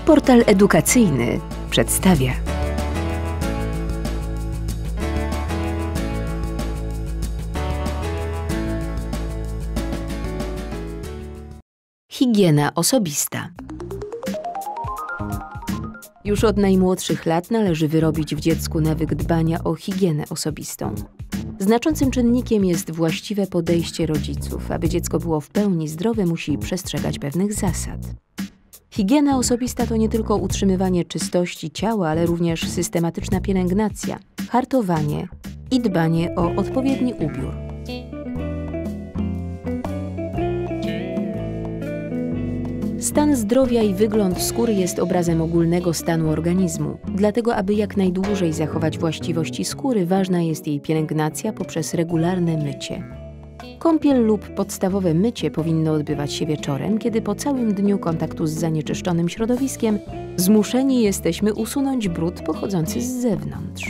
Portal edukacyjny przedstawia. Higiena osobista. Już od najmłodszych lat należy wyrobić w dziecku nawyk dbania o higienę osobistą. Znaczącym czynnikiem jest właściwe podejście rodziców. Aby dziecko było w pełni zdrowe, musi przestrzegać pewnych zasad. Higiena osobista to nie tylko utrzymywanie czystości ciała, ale również systematyczna pielęgnacja, hartowanie i dbanie o odpowiedni ubiór. Stan zdrowia i wygląd skóry jest obrazem ogólnego stanu organizmu. Dlatego, aby jak najdłużej zachować właściwości skóry, ważna jest jej pielęgnacja poprzez regularne mycie. Kąpiel lub podstawowe mycie powinno odbywać się wieczorem, kiedy po całym dniu kontaktu z zanieczyszczonym środowiskiem zmuszeni jesteśmy usunąć brud pochodzący z zewnątrz.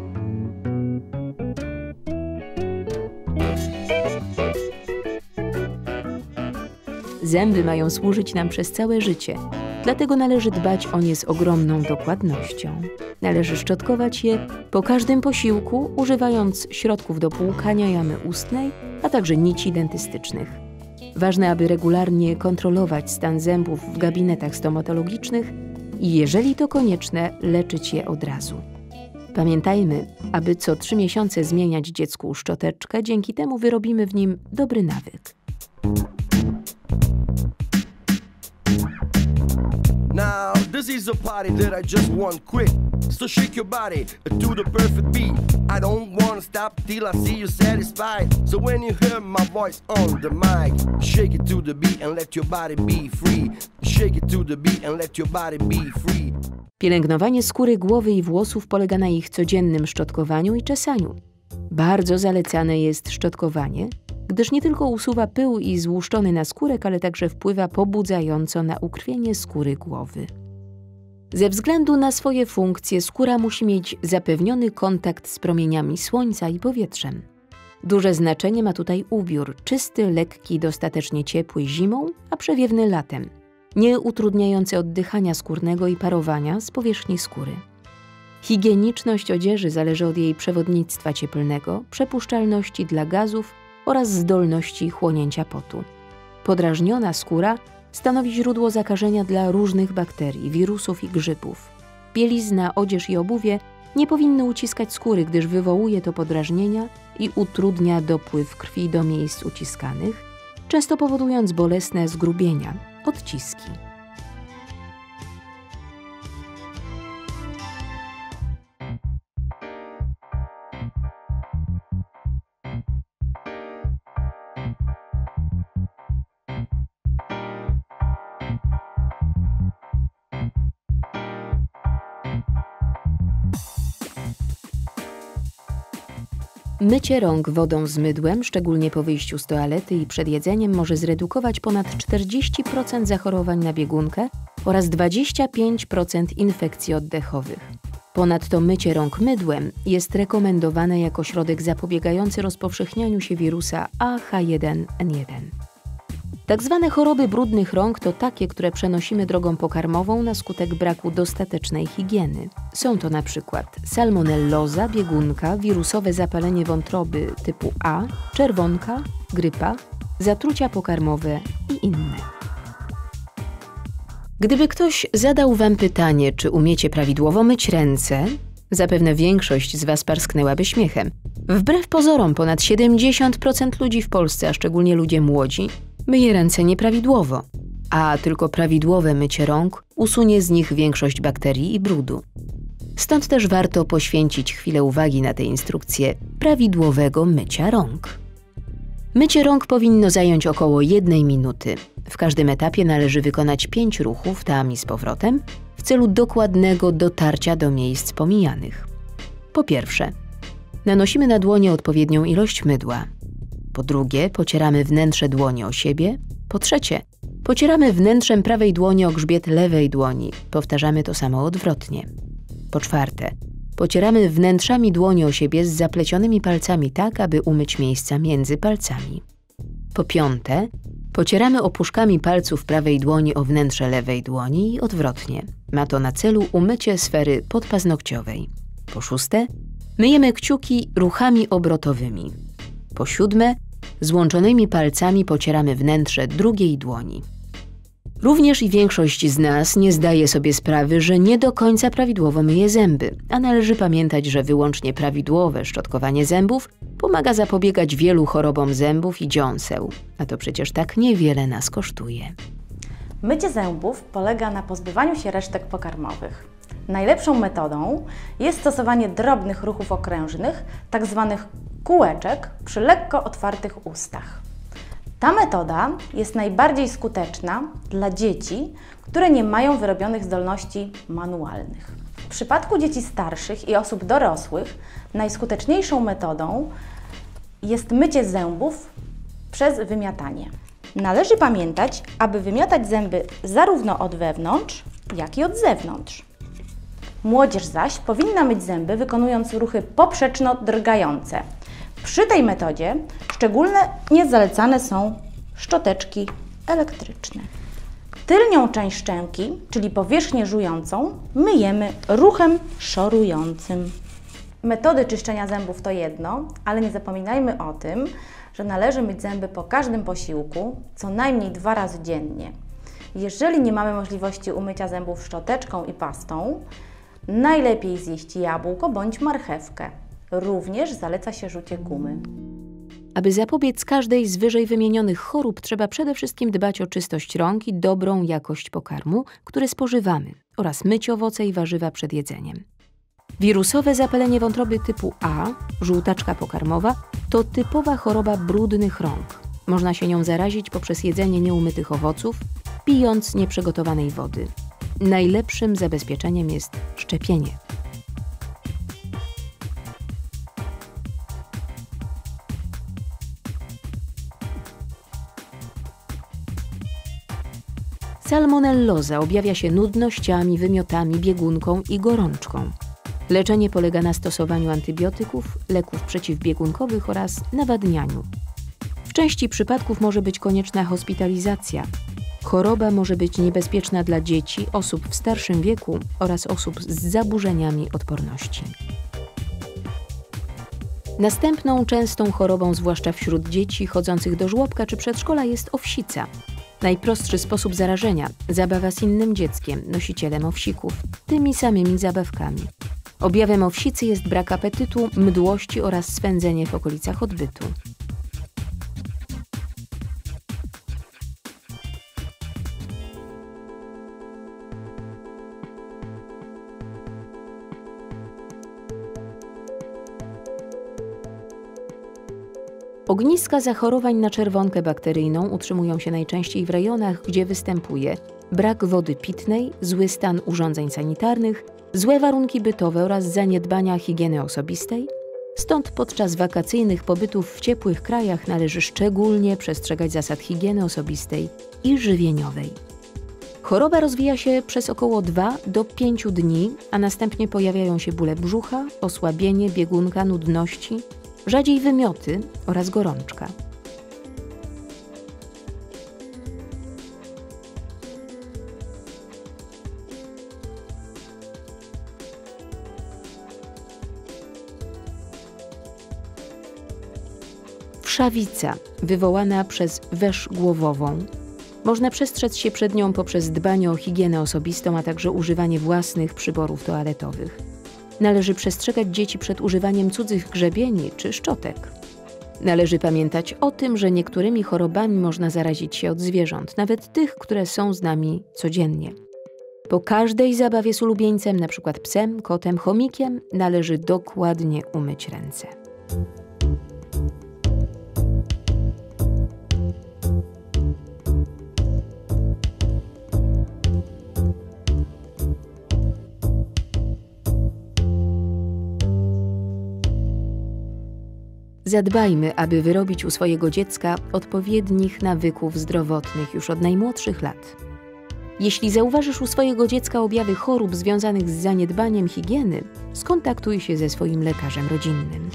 Zęby mają służyć nam przez całe życie, dlatego należy dbać o nie z ogromną dokładnością. Należy szczotkować je po każdym posiłku, używając środków do płukania jamy ustnej, a także nici dentystycznych. Ważne, aby regularnie kontrolować stan zębów w gabinetach stomatologicznych i, jeżeli to konieczne, leczyć je od razu. Pamiętajmy, aby co 3 miesiące zmieniać dziecku szczoteczkę, dzięki temu wyrobimy w nim dobry nawyk. Now, this is a party that I just want quick. So shake your body to the perfect beat. I don't wanna stop till I see you satisfied. So when you hear my voice on the mic, shake it to the beat and let your body be free. Shake it to the beat and let your body be free. Pielęgnowanie skóry głowy i włosów polega na ich codziennym szczotkowaniu i czesaniu. Bardzo zalecane jest szczotkowanie, gdyż nie tylko usuwa pył i złuszczony naskórek, ale także wpływa pobudzająco na ukrwienie skóry głowy. Ze względu na swoje funkcje skóra musi mieć zapewniony kontakt z promieniami słońca i powietrzem. Duże znaczenie ma tutaj ubiór, czysty, lekki, dostatecznie ciepły zimą, a przewiewny latem, nie utrudniający oddychania skórnego i parowania z powierzchni skóry. Higieniczność odzieży zależy od jej przewodnictwa cieplnego, przepuszczalności dla gazów oraz zdolności chłonięcia potu. Podrażniona skóra stanowi źródło zakażenia dla różnych bakterii, wirusów i grzybów. Bielizna, odzież i obuwie nie powinny uciskać skóry, gdyż wywołuje to podrażnienia i utrudnia dopływ krwi do miejsc uciskanych, często powodując bolesne zgrubienia, odciski. Mycie rąk wodą z mydłem, szczególnie po wyjściu z toalety i przed jedzeniem, może zredukować ponad 40% zachorowań na biegunkę oraz 25% infekcji oddechowych. Ponadto mycie rąk mydłem jest rekomendowane jako środek zapobiegający rozpowszechnianiu się wirusa AH1N1. Tak zwane choroby brudnych rąk to takie, które przenosimy drogą pokarmową na skutek braku dostatecznej higieny. Są to na przykład salmonelloza, biegunka, wirusowe zapalenie wątroby typu A, czerwonka, grypa, zatrucia pokarmowe i inne. Gdyby ktoś zadał Wam pytanie, czy umiecie prawidłowo myć ręce, zapewne większość z Was parsknęłaby śmiechem. Wbrew pozorom ponad 70% ludzi w Polsce, a szczególnie ludzie młodzi, myje ręce nieprawidłowo, a tylko prawidłowe mycie rąk usunie z nich większość bakterii i brudu. Stąd też warto poświęcić chwilę uwagi na tę instrukcję prawidłowego mycia rąk. Mycie rąk powinno zająć około 1 minuty. W każdym etapie należy wykonać 5 ruchów tam i z powrotem w celu dokładnego dotarcia do miejsc pomijanych. Po pierwsze, nanosimy na dłonie odpowiednią ilość mydła. Po drugie, pocieramy wnętrze dłoni o siebie. Po trzecie, pocieramy wnętrzem prawej dłoni o grzbiet lewej dłoni. Powtarzamy to samo odwrotnie. Po czwarte, pocieramy wnętrzami dłoni o siebie z zaplecionymi palcami tak, aby umyć miejsca między palcami. Po piąte, Pocieramy opuszkami palców prawej dłoni o wnętrze lewej dłoni i odwrotnie. Ma to na celu umycie sfery podpaznokciowej. Po szóste, myjemy kciuki ruchami obrotowymi. Po siódme, złączonymi palcami pocieramy wnętrze drugiej dłoni. Również i większość z nas nie zdaje sobie sprawy, że nie do końca prawidłowo myje zęby, a należy pamiętać, że wyłącznie prawidłowe szczotkowanie zębów pomaga zapobiegać wielu chorobom zębów i dziąseł, a to przecież tak niewiele nas kosztuje. Mycie zębów polega na pozbywaniu się resztek pokarmowych. Najlepszą metodą jest stosowanie drobnych ruchów okrężnych, tak zwanych kółeczek przy lekko otwartych ustach. Ta metoda jest najbardziej skuteczna dla dzieci, które nie mają wyrobionych zdolności manualnych. W przypadku dzieci starszych i osób dorosłych najskuteczniejszą metodą jest mycie zębów przez wymiatanie. Należy pamiętać, aby wymiatać zęby zarówno od wewnątrz, jak i od zewnątrz. Młodzież zaś powinna myć zęby, wykonując ruchy poprzeczno-drgające. Przy tej metodzie szczególnie zalecane są szczoteczki elektryczne. Tylnią część szczęki, czyli powierzchnię żującą, myjemy ruchem szorującym. Metody czyszczenia zębów to jedno, ale nie zapominajmy o tym, że należy myć zęby po każdym posiłku, co najmniej 2 razy dziennie. Jeżeli nie mamy możliwości umycia zębów szczoteczką i pastą, najlepiej zjeść jabłko bądź marchewkę. Również zaleca się rzucie gumy. Aby zapobiec każdej z wyżej wymienionych chorób, trzeba przede wszystkim dbać o czystość rąk i dobrą jakość pokarmu, który spożywamy, oraz myć owoce i warzywa przed jedzeniem. Wirusowe zapalenie wątroby typu A, żółtaczka pokarmowa, to typowa choroba brudnych rąk. Można się nią zarazić poprzez jedzenie nieumytych owoców, pijąc nieprzygotowanej wody. Najlepszym zabezpieczeniem jest szczepienie. Salmonelloza objawia się nudnościami, wymiotami, biegunką i gorączką. Leczenie polega na stosowaniu antybiotyków, leków przeciwbiegunkowych oraz nawadnianiu. W części przypadków może być konieczna hospitalizacja. Choroba może być niebezpieczna dla dzieci, osób w starszym wieku oraz osób z zaburzeniami odporności. Następną częstą chorobą, zwłaszcza wśród dzieci chodzących do żłobka czy przedszkola, jest owsica. Najprostszy sposób zarażenia – zabawa z innym dzieckiem, nosicielem owsików, tymi samymi zabawkami. Objawem owsicy jest brak apetytu, mdłości oraz swędzenie w okolicach odbytu. Ogniska zachorowań na czerwonkę bakteryjną utrzymują się najczęściej w rejonach, gdzie występuje brak wody pitnej, zły stan urządzeń sanitarnych, złe warunki bytowe oraz zaniedbania higieny osobistej. Stąd podczas wakacyjnych pobytów w ciepłych krajach należy szczególnie przestrzegać zasad higieny osobistej i żywieniowej. Choroba rozwija się przez około 2 do 5 dni, a następnie pojawiają się bóle brzucha, osłabienie, biegunka, nudności, rzadziej wymioty oraz gorączka. Wszawica, wywołana przez wesz głowową. Można przestrzec się przed nią poprzez dbanie o higienę osobistą, a także używanie własnych przyborów toaletowych. Należy przestrzegać dzieci przed używaniem cudzych grzebieni czy szczotek. Należy pamiętać o tym, że niektórymi chorobami można zarazić się od zwierząt, nawet tych, które są z nami codziennie. Po każdej zabawie z ulubieńcem, np. psem, kotem, chomikiem, należy dokładnie umyć ręce. Zadbajmy, aby wyrobić u swojego dziecka odpowiednich nawyków zdrowotnych już od najmłodszych lat. Jeśli zauważysz u swojego dziecka objawy chorób związanych z zaniedbaniem higieny, skontaktuj się ze swoim lekarzem rodzinnym.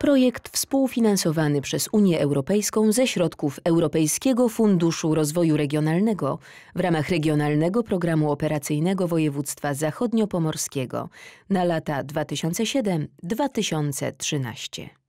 Projekt współfinansowany przez Unię Europejską ze środków Europejskiego Funduszu Rozwoju Regionalnego w ramach Regionalnego Programu Operacyjnego Województwa Zachodniopomorskiego na lata 2007-2013.